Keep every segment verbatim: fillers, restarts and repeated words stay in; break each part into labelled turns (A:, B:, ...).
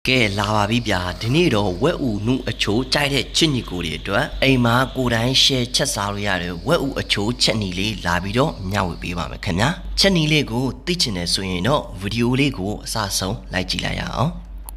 A: ကဲလာပါပြီဗျာဒီနေ့တော့ဝက်ဦးနုအချိုးကြိုက်တဲ့ချစ်ညီကိုတွေအတွက်အိမ်မှာကိုယ်တိုင် share ချက်စားလို့ရတယ်ဝက်ဦးအချိုးချက်နီလေးလာပြီးတော့မျှဝေပေးပါမယ်ခင်ဗျာချက်နီလေးကိုသိချင်တယ်ဆိုရင်တော့ဗီဒီယိုလေးကိုအစဆုံးလိုက်ကြည့်လိုက်ရအောင်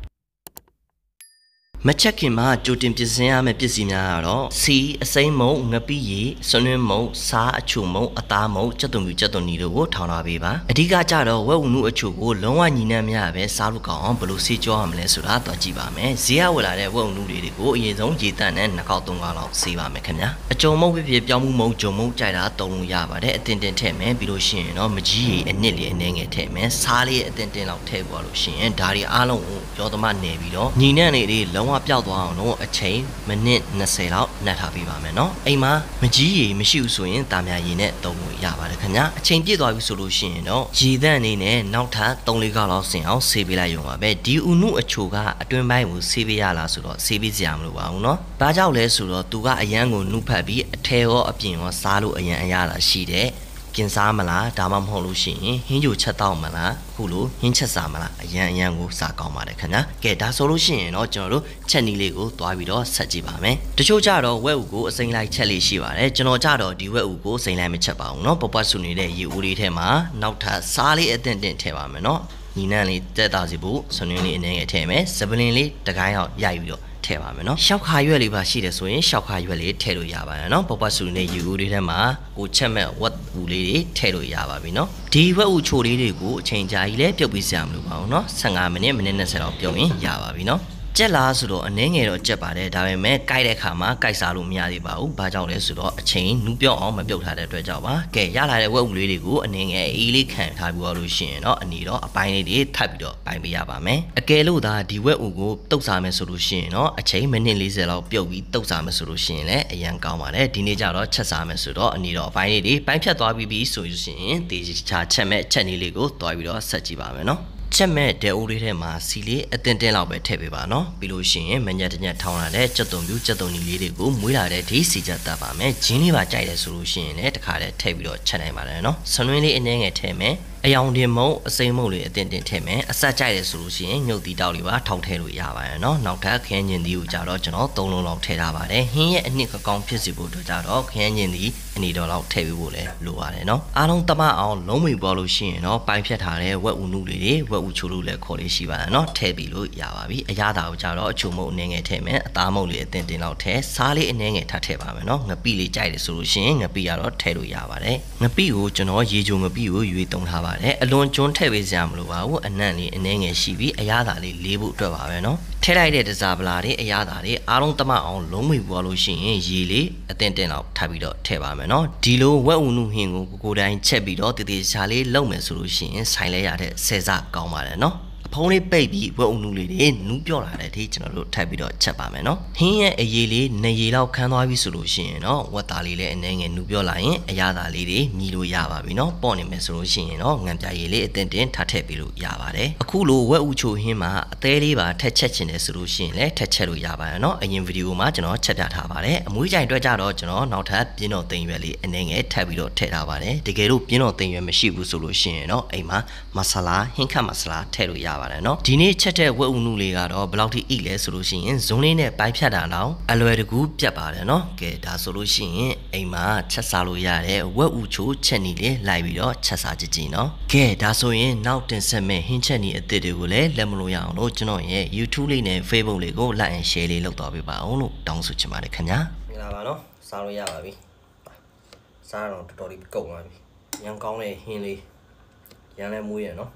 A: မချက်ခင်မှာကြိုတင်ပြင်ဆင်ရမယ့်ပစ္စည်းများကတော့စီအစိမ်းမုံငပိရည်ဆွန်းနှင်းမုံစားအချိုမုံအသားမုံကြက်သွန်ပြူကြက်သွန်နီတို့ကိုထောင်ထားပေးပါအဓိကကြတော့ဝက်ဦးနုအချိုကိုလုံးဝညီနှံ့မရပဲစားလို့ကောင်းအောင်ဘယ်လိုဆေးကြောရမလဲဆိုတာတော့ကြည့်ပါမယ်ဈေးရဝယ်လာတဲ့ဝက်ဦးနုတွေကိုအရင်ဆုံးရေတန့်နဲ့နှစ်ခေါက်သုံးခေါက်လောက်ဆေးပါမယ်ခင်ဗျာအကြုံမုံဖြစ်ဖြစ်ပြောင်းမှုမုံဂျုံမုံကြိုက်တာတုံလို့ရပါတယ်အတင်တင်ထည့်မယ်ပြီးလို့ရှိရင်တော့မကြီးရည်အနစ်လေးအနှဲငယ်ထည့်မယ်စားလေးအတင်တင်လောက်ထည့်ပေါ်လို့ရှိရင်ဒါတွေအားလုံးကိုကြောသမနယ်ပြီးတော့ညီနှံ့လေးတွေလုံးဝပျောက်သွားအောင်လို့အချိန်မိနစ်၂၀လောက်နှက်ထားပေးပါမယ်နော်အိမ်မှာမကြီးရည်မရှိဘူးဆိုရင်တာမြာရည်နဲ့တုံလို့ရပါတယ်ခင်ဗျာအချိန်ပြည့်သွားပြီဆိုလို့ရှိရင်တော့ရည်သန့်အနေနဲ့နောက်ထပ်၃-၄ခေါက်လောက်ဆင်အောင်ဆေးပေးလိုက်ရုံပါပဲဒီဥနုအချိုကအတွင်းပိုင်းကိုဆေးပေးရလားဆိုတော့ဆေးပေးစရာမလိုပါဘူးနော်ဘာကြောင့်လဲဆိုတော့သူကအရန်ကိုနှုတ်ဖက်ပြီးအထဲရောအပြင်ရောစားလို့အရန်အရသာရှိတဲ့ကင်စားမလားဒါမှမဟုတ်လို့ရှိရင်ဟင်းကြိုချက်တော့မလားခုလိုဟင်းချက်စားမလားအရန်အရန်ကိုစားကောင်းပါတယ်ခင်ဗျာကဲဒါဆိုလို့ရှိရင်တော့ကျွန်တော်တို့ချက်နီးလေးကိုသွားပြီးတော့ဆက်ကြည့်ပါမယ်တချို့ကြတော့ဝက်ဥကိုအစိမ်းလိုက်ချက်လေးရှိပါတယ်ကျွန်တော်ကြတော့ဒီဝက်ဥကိုအစိမ်းလိုက်မချက်ပါဘူးเนาะပပဆူနေတဲ့ရေဦးလေးထဲမှာနောက်ထပ်စားလေးအသင့်တင့်ထည့်ပါမယ်เนาะညီနန်းလေးတက်တာစီဖို့ဆွနင်းလေးအနေငယ်ထည့်မယ်စပလင်လေးတကိုင်းအောင်ရိုက်ပြီးတော့ထည့်ပါမယ်နော်ရှောက်ခါရွက်လေးပါရှိတယ်ဆိုရင်ရှောက်ခါရွက်လေးထည့်လို့ရပါတယ်နော်ပပဆူနဲ့ယူဦးလေးထဲမှာကိုချက်မဲ့ဝက်ဦးလေးတွေထည့်လို့ရပါပြီနော်ဒီဝက်ဦးချိုလေးတွေကိုအချိန်ကြာကြီးလဲပြုတ်ပြီးစရာမလိုပါဘူးနော်၁၅မိနစ်မိနစ်၂၀လောက်ပြုတ်ရင်ရပါပြီနော်ကြက်လားဆိုတော့အနှဲငယ်တော့ကြက်ပါတယ်ဒါပေမဲ့ကြိုက်တဲ့ခါမှာကြိုက်စားလို့မရသေးပါဘူးဘာကြောင့်လဲဆိုတော့အချိန်နူးပြောင်းအောင်မပြုတ်ထားတဲ့အတွက်ကြောင့်ပါကဲရလာတဲ့ဝက်ဦးလေးတွေကိုအနှဲငယ်အေးလေးခံထားပြီးတော့လို့ရှိရင်တော့အနီတော့အပိုင်းလေးတွေထပ်ပြီးတော့ပိုင်းပေးရပါမယ်အကယ်လို့သာဒီဝက်ဦးကိုတုတ်စားမယ်ဆိုလို့ရှိရင်တော့အချိန်မိနစ်၄၀လောက်ပြုတ်ပြီးတုတ်စားမယ်ဆိုလို့ရှိရင်လည်းအရန်ကောင်းပါတယ်ဒီနေ့ကျတော့ချက်စားမယ်ဆိုတော့အနီတော့အပိုင်းလေးတွေပိုင်းဖြတ်သွားပြီးပြီဆိုရင်တေချာချက်မဲ့ချက်နည်းလေးကိုတွားပြီးတော့ဆက်ကြည့်ပါမယ်နော်ချက်မဲ့ဒဲအိုးလေးထဲမှာစီလေးအတင်းတင်းလောက်ပဲထည့်ပေးပါနော်ပြီးလို့ရှိရင်မညက်တညက်ထောင်းလာတဲ့ကြက်သွန်ပြူကြက်သွန်နီလေးတွေကိုမွေးလာတဲ့ဒီစီချက်တက်ပါမယ်ဂျင်းလေးပါကြိုက်တယ်ဆိုလို့ရှိရင်လည်းတခါတည်းထည့်ပြီးတော့ချက်နိုင်ပါတယ်နော်ဆွနွင်းလေးအနှဲငယ်ထည့်မယ်အယောင်တင်မုံအစိမ်းမုံလေးအတင်းတင်းထည့်မယ်အဆက်ကြိုက်တယ်ဆိုလို့ရှိရင်ညှုပ်တီတောက်လေးပါထောက်ထည့်လို့ရပါတယ်နော်နောက်ထပ်ခရမ်းညင်သီးကိုကြတော့ကျွန်တော်၃လုံးလောက်ထည့်ထားပါတယ်ဟင်းရဲ့အနှစ်ကကောင်းဖြစ်စီဖို့အတွက်ကြတော့ခရမ်းညင်သီးအနီတော်လောက်ထည့်ပေးဖို့လည်းလိုပါတယ်နော်အားလုံးတမအောင်လုံးဝပေါ်လို့ရှိရင်တော့ပိုင်းဖြတ်ထားတဲ့ဝက်ဦးနုလေးတွေဝက်ဦးချိုလို့လည်းခေါ်လေးရှိပါတယ်နော်ထည့်ပြီးလို့ရပါပြီအရသာကိုကြတော့အချိုမုံအနှဲငယ်ထည့်မယ်အသားမုံလေးအတင်းတင်းလောက်ထည့်စားလေးအနှဲငယ်ထပ်ထည့်ပါမယ်နော်ငပိလေးကြိုက်တယ်ဆိုလို့ရှိရင်ငပိကတော့ထည့်လို့ရပါတယ်ငပိကိုကျွန်တော်ရေချိုငပိကိုရွေးသုံးထားပါတယ်အလွန်ကျွန်းထည့်ပေးစရာမလိုပါဘူးအနံ့လေးအနှဲငယ်ရှိပြီးအရသာလေးလေးဖို့အတွက်ပါပဲနော်ထည့်လိုက်တဲ့တစားပလာတွေအရသာတွေအားလုံးတမအောင်လုံးဝပွားလို့ရှိရင်ရေလေးအတင်းတင်းလောက်ထပ်ပြီးတော့ထည့်ပါမယ်နော်ဒီလိုဝက်ဦးနုဟင်းကိုကိုကိုတိုင်းချက်ပြီးတော့တည်တည်ချာလေးလုံမယ်ဆိုလို့ရှိရင်ဆိုင်လဲရတဲ့ဆယ်စကောင်းပါတယ်နော်ဖုံးလေးပိတ်ပြီးဝက်ဦးနုလေးတွေနူးပြော့လာတဲ့အထိကျွန်တော်တို့ထပ်ပြီးတော့ချက်ပါမယ်နော်ဟင်းရဲ့အရေးလေးနှစ်ရေလောက်ခန်းသွားပြီဆိုလို့ရှိရင်တော့ဝက်သားလေးလည်းအနှဲငယ်နူးပြော့လာရင်အရသာလေးတွေမြည်လို့ရပါပြီနော်ပေါ့နေမယ်ဆိုလို့ရှိရင်တော့ငံပြားရည်လေးအတင်းတင်းထပ်ထည့်ပြီးလို့ရပါတယ်အခုလိုဝက်ဦးချိုဟင်းမှာအသေးလေးပါထက်ချက်ချင်တယ်ဆိုလို့ရှိရင်လည်းထက်ချက်လို့ရပါတယ်နော်အရင်ဗီဒီယိုမှာကျွန်တော်ချက်ပြထားပါတယ်အမွှေးကြိုင်အတွက်ကြတော့ကျွန်တော်နောက်ထပ်ပြင်းတော်သိမ်းရွက်လေးအနှဲငယ်ထပ်ပြီးတော့ထည့်ထားပါတယ်တကယ်လို့ပြင်းတော်သိမ်းရွက်မရှိဘူးဆိုလို့ရှိရင်တော့အိမ်မှာမဆလာဟင်းခတ်မဆလာထည့်လို့ရပါတယ်နော်ဒီနေ့ချက်တဲ့ဝက်ဦးနုလေးကတော့ဘယ်လောက်ထိအိလဲဆိုလို့ရှိရင်ဇွန်းလေးနဲ့ပိုင်းဖြတ်တာတော့အလွယ်တကူပြတ်ပါတယ်နော်ကဲဒါဆိုလို့ရှိရင်အိမ်မှာချက်စားလို့ရတဲ့ဝက်ဦးချိုချက်နီလေးလိုက်ပြီးတော့ချက်စားကြည့်ကြည့်နော်ကဲဒါဆိုရင်နောက်တင်ဆက်မဲ့ဟင်းချက်နီအသစ်တွေကိုလည်းလက်မလို့ရအောင်လို့ကျွန်တော်ရဲ့ YouTube လေးနဲ့ Facebook လေးကို like and share လေးလုပ်သွားပေးပါအောင်လို့တောင်းဆိုချင်ပါတယ်ခင်ဗျာမင်္ဂလာပါနော်စားလို့ရပါပြီစားတော့တော်တော်လေးကုန်သွားပြီရန်ကောင်းတဲ့ဟင်းလေးရန်လဲမွေးရနော်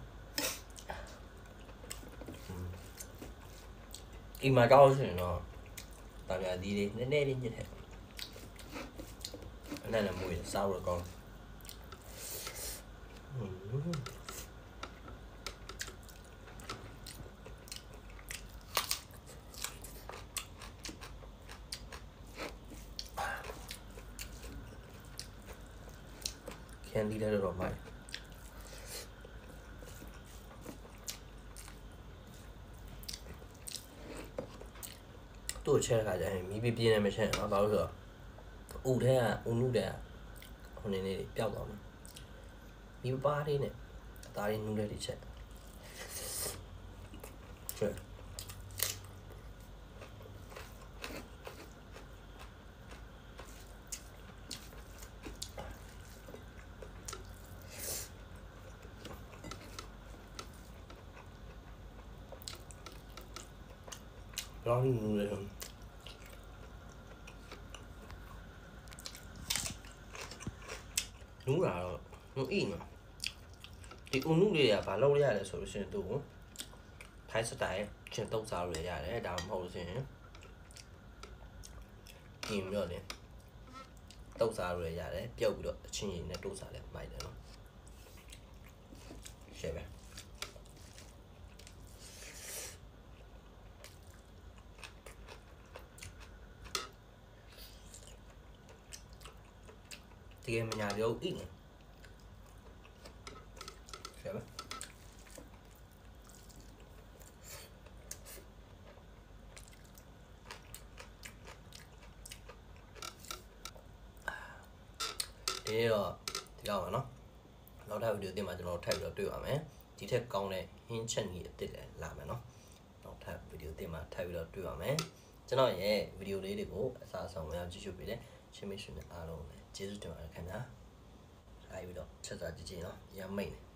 A: အိမ်မှာကြောက်လို့ရှိရင်တော့တာမြာသီးလေးနည်းနည်းလေးညစ်တယ်အနံ့လည်းမွေးစားလို့ကောင်းcandy လည်းတော့မိုက်တို့ချက်ခါကျရင်မီးပြပြင်းနေမချက်နော်ဘာလို့ဆိုတော့ဥထဲကဥနုတဲ့ဟိုနေနေပျောက်သွားမှာမီးပါးလေးနဲ့အသားလေးနူးလေးတွေချက်ချက်လောင်းနူးလေနူးလာတော့နူးအိနော်ဒီအုံနူးလေးကဘာလုပ်ရလဲဆိုလို့ရှိရင်သူ့ကိုထိုင်းစတိုင်ချင်းတုပ်စားလို့ရတယ်ဒါမှမဟုတ်လို့ရှိရင်กินပြီးတော့လေတုပ်စားလို့ရတယ်ပြုတ်ပြီးတော့အချင်းရည်နဲ့တုပ်စားလဲမိုက်တယ်နော်ရှယ်ပဲတကယ်မညာပြောအိနေရှယ်ပဲဒီတော့ဒီလောက်ပါနော်နောက်ထပ်ဗီဒီယိုတင်မှာကျွန်တော်ထပ်ပြီးတော့တွေ့ပါမယ်ဒီထက်ကောင်းတဲ့ဟင်းချက်ကြီးအစ်စ်လည်းလာမယ်နော်နောက်ထပ်ဗီဒီယိုတင်မှာထပ်ပြီးတော့တွေ့ပါမယ်ကျွန်တော်ရဲ့ဗီဒီယိုလေးတွေကိုအစားအဆောင်များကြည့်ရှုပေးတဲ့ချင်းမရှင်များအားလုံးလည်းကျေးဇူးတင်ပါတယ်ခင်ဗျာအဲဒီတော့ချက်စားကြည့်ကြည့်နော်ရမ်းမိတ်နေ